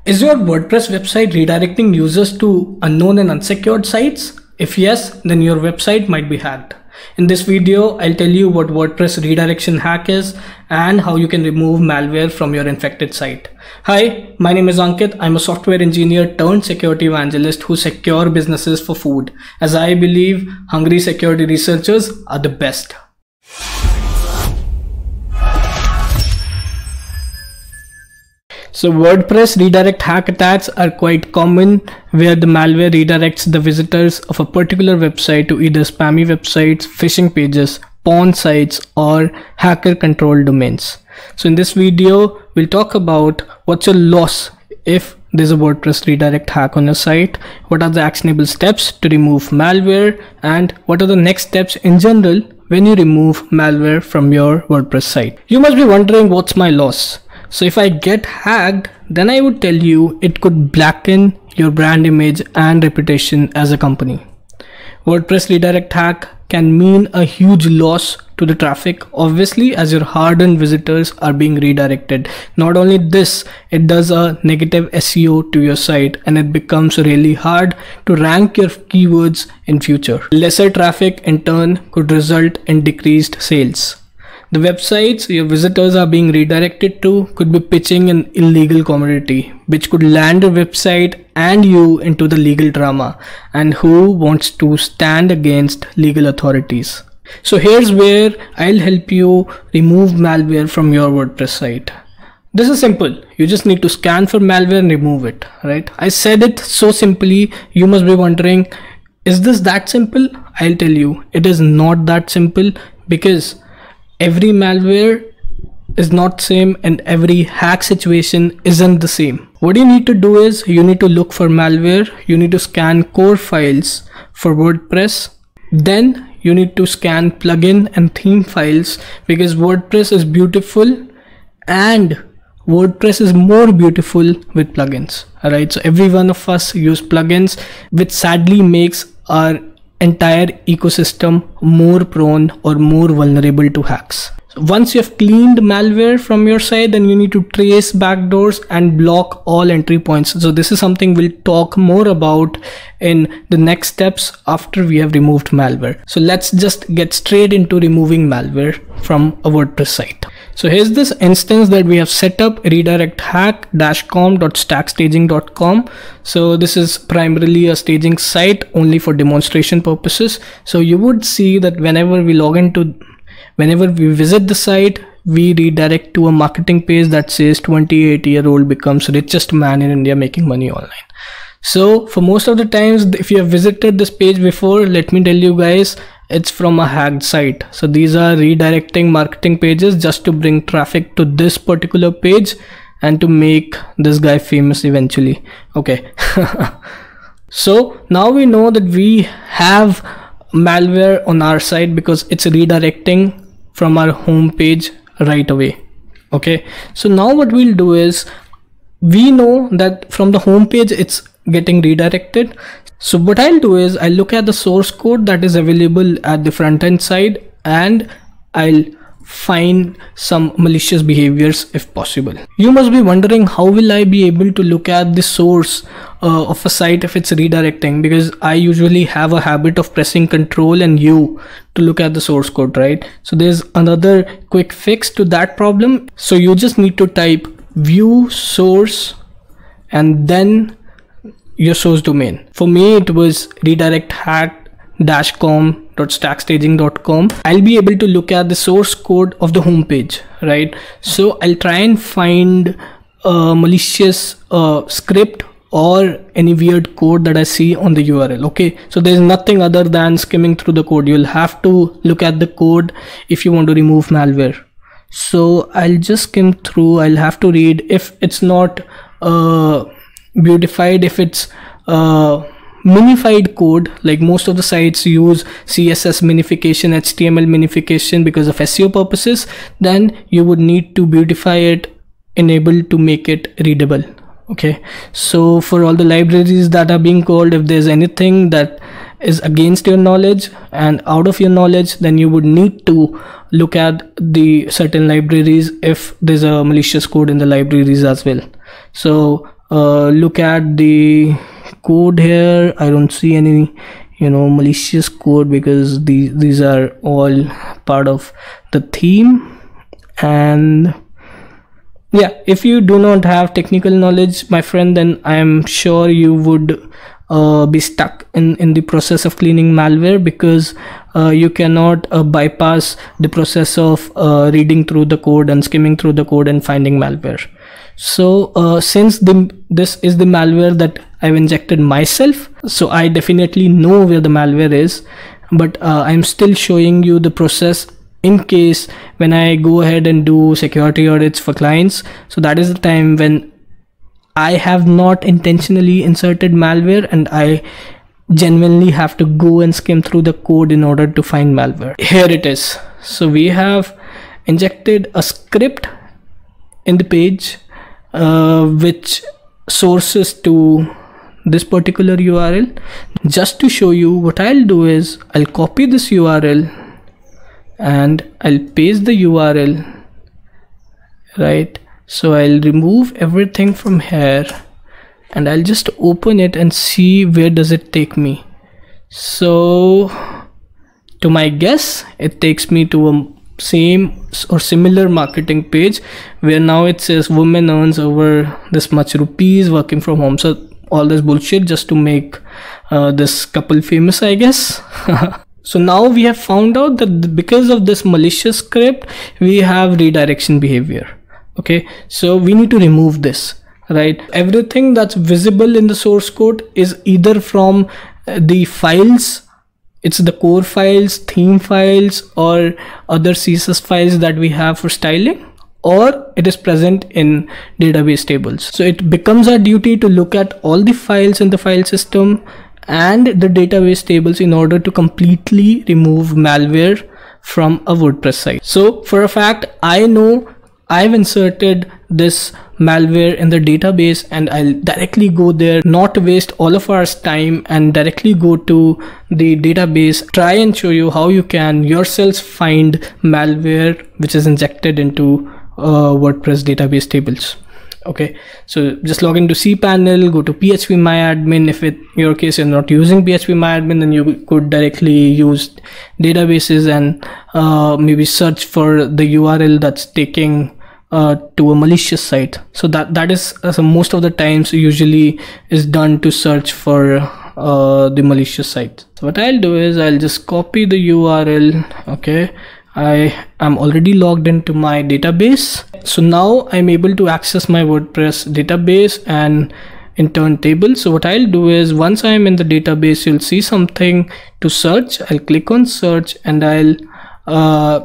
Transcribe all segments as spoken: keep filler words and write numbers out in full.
Is your WordPress website redirecting users to unknown and unsecured sites? If yes, then your website might be hacked. In this video, I'll tell you what WordPress redirection hack is and how you can remove malware from your infected site. Hi, my name is Ankit. I'm a software engineer turned security evangelist who secure businesses for food, as I believe hungry security researchers are the best. So WordPress redirect hack attacks are quite common, where the malware redirects the visitors of a particular website to either spammy websites, phishing pages, porn sites, or hacker controlled domains. So in this video, we'll talk about what's your loss if there's a WordPress redirect hack on your site, what are the actionable steps to remove malware, and what are the next steps in general when you remove malware from your WordPress site. You must be wondering, what's my loss? So if I get hacked, then I would tell you it could blacken your brand image and reputation as a company. WordPress redirect hack can mean a huge loss to the traffic, obviously, as your hard-earned visitors are being redirected. Not only this, it does a negative S E O to your site and it becomes really hard to rank your keywords in future. Lesser traffic in turn could result in decreased sales. The websites your visitors are being redirected to could be pitching an illegal commodity, which could land a website and you into the legal drama. And who wants to stand against legal authorities? So here's where I'll help you remove malware from your WordPress site. This is simple. You just need to scan for malware and remove it, right? I said it so simply, you must be wondering, is this that simple? I'll tell you, it is not that simple, because every malware is not same and every hack situation isn't the same. What you need to do is you need to look for malware, you need to scan core files for WordPress, then you need to scan plugin and theme files, because WordPress is beautiful and WordPress is more beautiful with plugins. Alright, so every one of us use plugins, which sadly makes our entire ecosystem more prone or more vulnerable to hacks. So once you have cleaned malware from your site, then you need to trace backdoors and block all entry points. So this is something we'll talk more about in the next steps after we have removed malware. So let's just get straight into removing malware from a WordPress site. So here's this instance that we have set up, redirect hack dash com dot stack staging dot com. So this is primarily a staging site only for demonstration purposes. So you would see that whenever we log into, whenever we visit the site, we redirect to a marketing page that says twenty-eight year old becomes richest man in India making money online. So for most of the times, if you have visited this page before, let me tell you guys, it's from a hacked site. So these are redirecting marketing pages just to bring traffic to this particular page and to make this guy famous eventually. Okay. So now we know that we have malware on our site because it's redirecting from our home page right away. Okay. So now what we'll do is, we know that from the home page it's getting redirected. So what I'll do is I'll look at the source code that is available at the front end side and I'll find some malicious behaviors if possible. You must be wondering, how will I be able to look at the source uh, of a site if it's redirecting? Because I usually have a habit of pressing Control and U to look at the source code, right? So there's another quick fix to that problem. So you just need to type view source and then your source domain. For me, it was redirect hack dash com dot stack staging dot com. I'll be able to look at the source code of the home page, right? So I'll try and find a malicious uh, script or any weird code that I see on the U R L. Okay, so there's nothing other than skimming through the code. You'll have to look at the code if you want to remove malware. So I'll just skim through. I'll have to read if it's not uh beautified, if it's uh minified code, like most of the sites use C S S minification, H T M L minification because of S E O purposes, then you would need to beautify it, enable to make it readable. Okay, so for all the libraries that are being called, if there's anything that is against your knowledge and out of your knowledge, then you would need to look at the certain libraries if there's a malicious code in the libraries as well. So uh, look at the code here, I don't see any you know malicious code, because these these are all part of the theme. And yeah, if you do not have technical knowledge, my friend, then I am sure you would uh, be stuck in in the process of cleaning malware, because uh, you cannot uh, bypass the process of uh, reading through the code and skimming through the code and finding malware. So uh, since the this is the malware that I've injected myself, so I definitely know where the malware is, but uh, I'm still showing you the process in case when I go ahead and do security audits for clients. So that is the time when I have not intentionally inserted malware and I genuinely have to go and skim through the code in order to find malware. Here it is. So we have injected a script in the page uh, which sources to this particular U R L. Just to show you, what I'll do is I'll copy this U R L and I'll paste the U R L, right? So I'll remove everything from here and I'll just open it and see where does it take me. So to my guess, it takes me to a same or similar marketing page where now it says woman earns over this much rupees working from home. So all this bullshit just to make uh, this couple famous, I guess. So now we have found out that because of this malicious script, we have redirection behavior. Okay, so we need to remove this, right? Everything that's visible in the source code is either from the files, it's the core files, theme files, or other C S S files that we have for styling, or it is present in database tables. So it becomes our duty to look at all the files in the file system and the database tables in order to completely remove malware from a WordPress site. So for a fact, I know I've inserted this malware in the database and I'll directly go there, not waste all of our time, and directly go to the database, try and show you how you can yourselves find malware which is injected into uh, WordPress database tables. Okay, so just log into cPanel, go to phpMyAdmin. If in your case you're not using phpMyAdmin, then you could directly use databases and uh, maybe search for the U R L that's taking uh, to a malicious site. So that that is uh, so most of the times usually is done to search for uh, the malicious site. So what I'll do is I'll just copy the U R L. Okay, I am already logged into my database. So now I'm able to access my WordPress database and in turn table. So what I'll do is once I'm in the database, you'll see something to search. I'll click on search and I'll uh,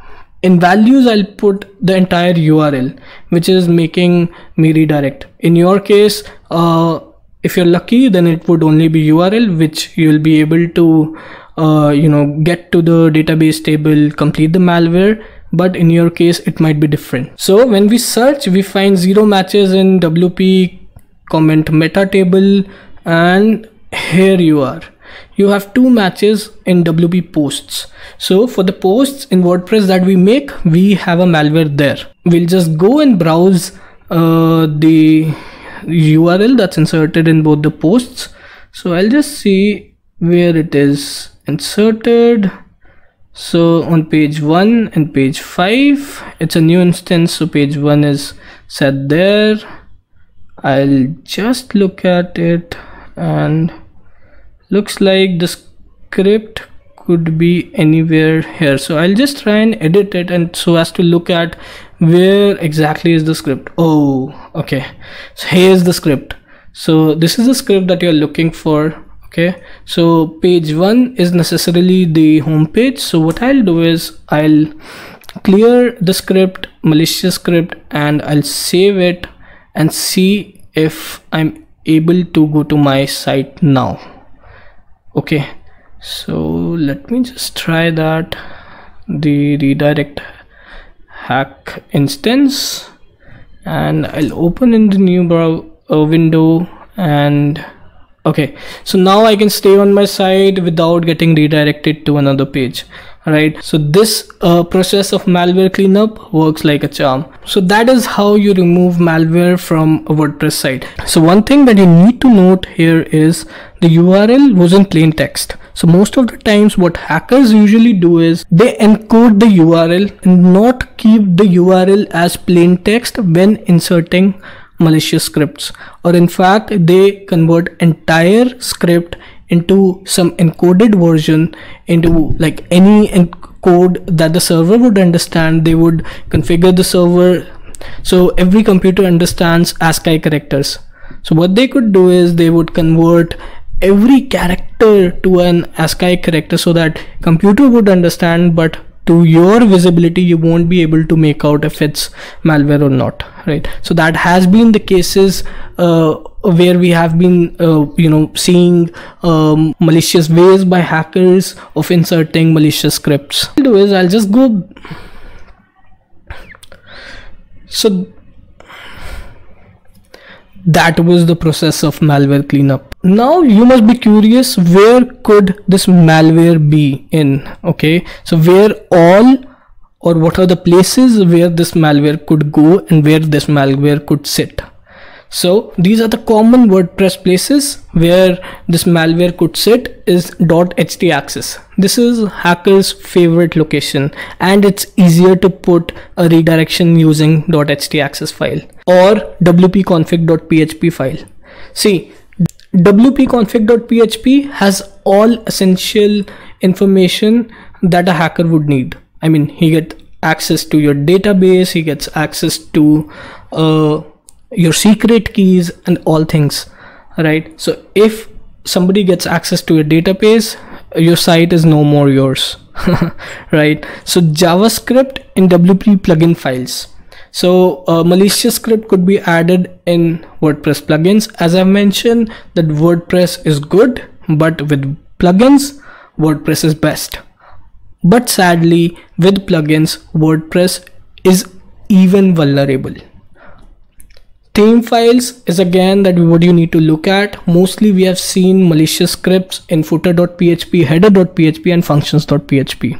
in values I'll put the entire U R L, which is making me redirect. In your case, uh, if you're lucky, then it would only be U R L, which you'll be able to uh, you know get to the database table, complete the malware. But in your case it might be different. So when we search, we find zero matches in W P comment meta table, and here you are, you have two matches in W P posts. So for the posts in WordPress that we make, we have a malware there. We'll just go and browse uh, the U R L that's inserted in both the posts. So I'll just see where it is inserted. So on page one and page five, it's a new instance, so page one is set there. I'll just look at it and looks like the script could be anywhere here. So I'll just try and edit it and so as to look at where exactly is the script. Oh, okay, so here's the script. So this is the script that you're looking for. Okay, so page one is necessarily the home page. So what I'll do is I'll clear the script, malicious script, and I'll save it and see if I'm able to go to my site now. Okay, so let me just try that. The redirect hack instance, and I'll open in the new browser uh, window, and okay, so now I can stay on my site without getting redirected to another page. right? So this uh, process of malware cleanup works like a charm. So that is how you remove malware from a WordPress site. So one thing that you need to note here is the U R L was in plain text. So most of the times what hackers usually do is they encode the U R L and not keep the U R L as plain text when inserting malicious scripts, or in fact they convert entire script into some encoded version, into like any code that the server would understand. They would configure the server so every computer understands ASCII characters. So what they could do is they would convert every character to an ASCII character so that computer would understand, but to your visibility you won't be able to make out if it's malware or not, right? So that has been the cases uh, where we have been uh, you know seeing um, malicious ways by hackers of inserting malicious scripts. What I'll do is I'll just go so that was the process of malware cleanup. Now you must be curious, where could this malware be in? Okay, so where all or what are the places where this malware could go and where this malware could sit? So these are the common WordPress places where this malware could sit is .htaccess. This is hackers' favorite location, and it's easier to put a redirection using .htaccess file or wp-config.php file. See, wp-config.php has all essential information that a hacker would need. I mean, he gets access to your database, he gets access to uh, your secret keys and all things, right? So if somebody gets access to your database, your site is no more yours, right? So JavaScript in W P plugin files. So a malicious script could be added in WordPress plugins. As I mentioned, that WordPress is good, but with plugins, WordPress is best. But sadly, with plugins, WordPress is even vulnerable. Theme files is again that what you need to look at. Mostly we have seen malicious scripts in footer.php, header.php and functions.php.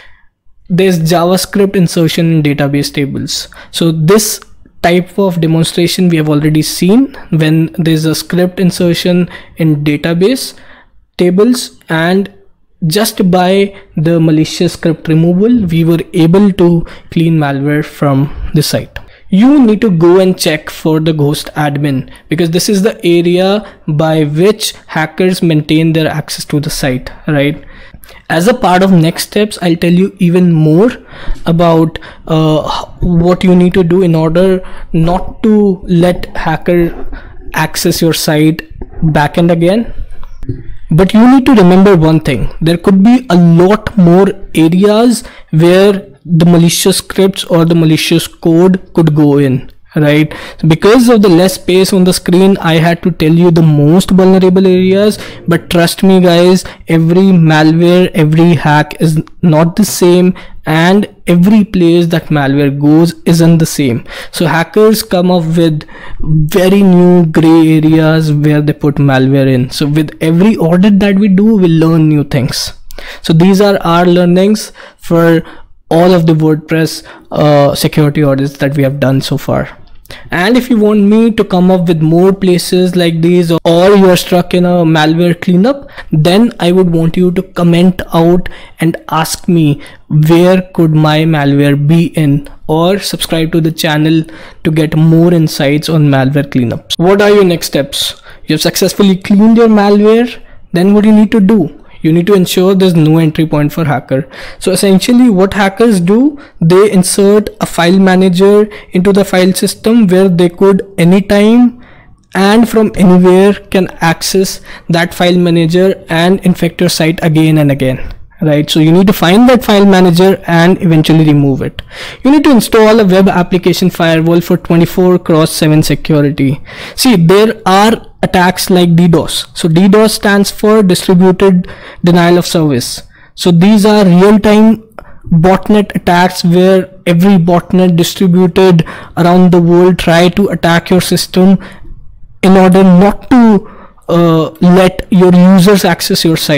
There's JavaScript insertion in database tables. So this type of demonstration we have already seen when there's a script insertion in database tables, and just by the malicious script removal, we were able to clean malware from the site. You need to go and check for the ghost admin, because this is the area by which hackers maintain their access to the site, right? As a part of next steps, I'll tell you even more about uh, what you need to do in order not to let hacker access your site back and again. But you need to remember one thing: there could be a lot more areas where the malicious scripts or the malicious code could go in, right? Because of the less space on the screen, I had to tell you the most vulnerable areas, but trust me guys, every malware, every hack is not the same, and every place that malware goes isn't the same. So hackers come up with very new gray areas where they put malware in. So with every audit that we do, we learn new things. So these are our learnings for all of the WordPress uh, security audits that we have done so far. And if you want me to come up with more places like these, or you are stuck in a malware cleanup, then I would want you to comment out and ask me where could my malware be in, or subscribe to the channel to get more insights on malware cleanups. What are your next steps? You have successfully cleaned your malware. Then what do you need to do? You need to ensure there's no entry point for hacker. So essentially what hackers do, they insert a file manager into the file system where they could anytime and from anywhere can access that file manager and infect your site again and again, right? So you need to find that file manager and eventually remove it. You need to install a web application firewall for twenty-four cross seven security. See, there are attacks like DDoS. So DDoS stands for distributed denial of service. So these are real-time botnet attacks where every botnet distributed around the world try to attack your system in order not to uh, let your users access your site.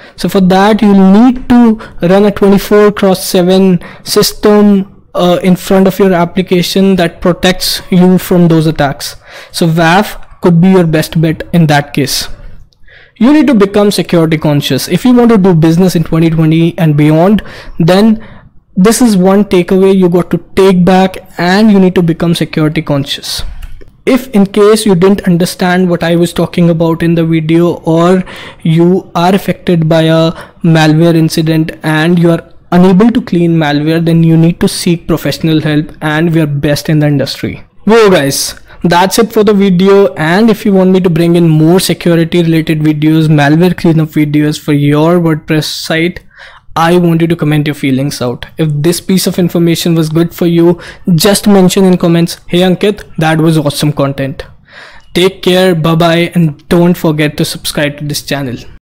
So for that, you need to run a twenty-four cross seven system uh, in front of your application that protects you from those attacks. So W A F could be your best bet in that case. You need to become security conscious. If you want to do business in twenty twenty and beyond, then this is one takeaway you got to take back, and you need to become security conscious. If in case you didn't understand what I was talking about in the video, or you are affected by a malware incident and you are unable to clean malware, then you need to seek professional help, and we are best in the industry. Whoa guys, that's it for the video. And if you want me to bring in more security related videos, malware cleanup videos for your WordPress site, I want you to comment your feelings out. If this piece of information was good for you, just mention in comments, hey Ankit, that was awesome content. Take care, bye bye, and don't forget to subscribe to this channel.